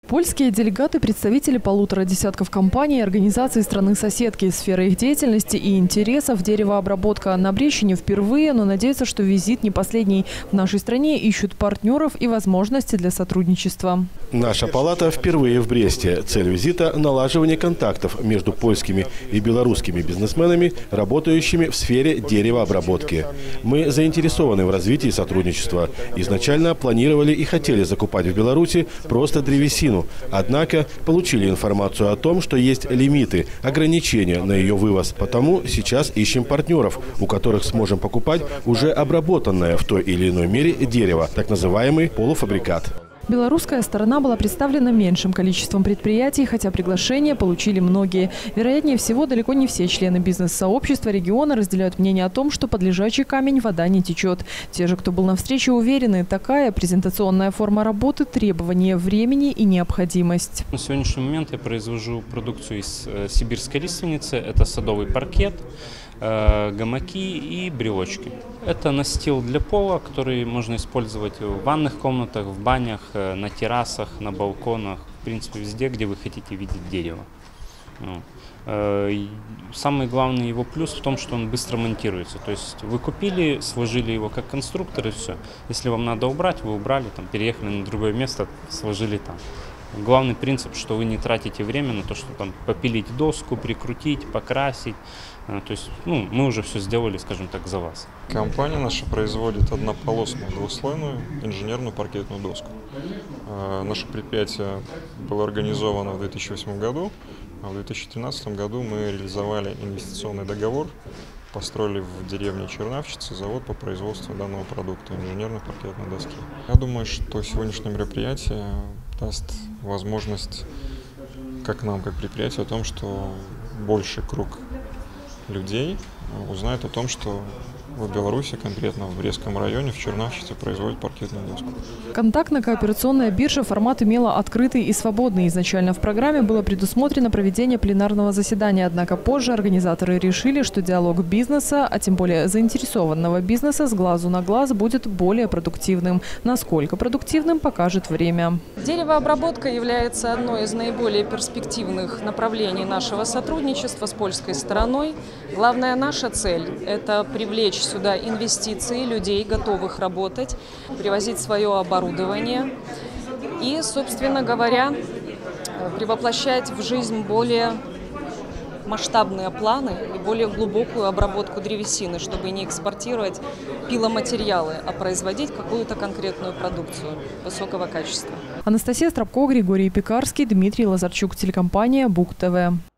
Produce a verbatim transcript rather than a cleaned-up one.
Польские делегаты – представители полутора десятков компаний и организаций страны-соседки. Сфера их деятельности и интересов – деревообработка. На Брещине впервые, но надеются, что визит не последний. В нашей стране ищут партнеров и возможности для сотрудничества. Наша палата впервые в Бресте. Цель визита – налаживание контактов между польскими и белорусскими бизнесменами, работающими в сфере деревообработки. Мы заинтересованы в развитии сотрудничества. Изначально планировали и хотели закупать в Беларуси просто древесину. Однако получили информацию о том, что есть лимиты, ограничения на ее вывоз. Потому сейчас ищем партнеров, у которых сможем покупать уже обработанное в той или иной мере дерево, так называемый полуфабрикат. Белорусская сторона была представлена меньшим количеством предприятий, хотя приглашения получили многие. Вероятнее всего, далеко не все члены бизнес-сообщества региона разделяют мнение о том, что под лежачий камень вода не течет. Те же, кто был на встрече, уверены, такая презентационная форма работы – требование времени и необходимость. На сегодняшний момент я произвожу продукцию из сибирской лиственницы. Это садовый паркет, гамаки и брелочки. Это настил для пола, который можно использовать в ванных комнатах, в банях, на террасах, на балконах, в принципе везде, где вы хотите видеть дерево. Самый главный его плюс в том, что он быстро монтируется. То есть вы купили, сложили его как конструктор и все. Если вам надо убрать, вы убрали, там, переехали на другое место, сложили там. Главный принцип, что вы не тратите время на то, что там попилить доску, прикрутить, покрасить. То есть, ну, мы уже все сделали, скажем так, за вас. Компания наша производит однополосную двухслойную инженерную паркетную доску. Наше предприятие было организовано в две тысячи восьмом году, а в две тысячи тринадцатом году мы реализовали инвестиционный договор, построили в деревне Чернавчицы завод по производству данного продукта инженерной паркетной доски. Я думаю, что сегодняшнее мероприятие даст возможность, как нам, как предприятию, о том, что больший круг людей узнает о том, что в Беларуси, конкретно в Брестском районе, в Чернавчице, производят паркетную доску. Контактно-кооперационная биржа формат имела открытый и свободный. Изначально в программе было предусмотрено проведение пленарного заседания. Однако позже организаторы решили, что диалог бизнеса, а тем более заинтересованного бизнеса, с глазу на глаз будет более продуктивным. Насколько продуктивным, покажет время. Деревообработка является одной из наиболее перспективных направлений нашего сотрудничества с польской стороной. Главная наша цель – это привлечь сюда инвестиции, людей, готовых работать, привозить свое оборудование и, собственно говоря, превоплощать в жизнь более масштабные планы и более глубокую обработку древесины, чтобы не экспортировать пиломатериалы, а производить какую-то конкретную продукцию высокого качества. Анастасия Стропко, Григорий Пекарский, Дмитрий Лазарчук, телекомпания БУК ТВ.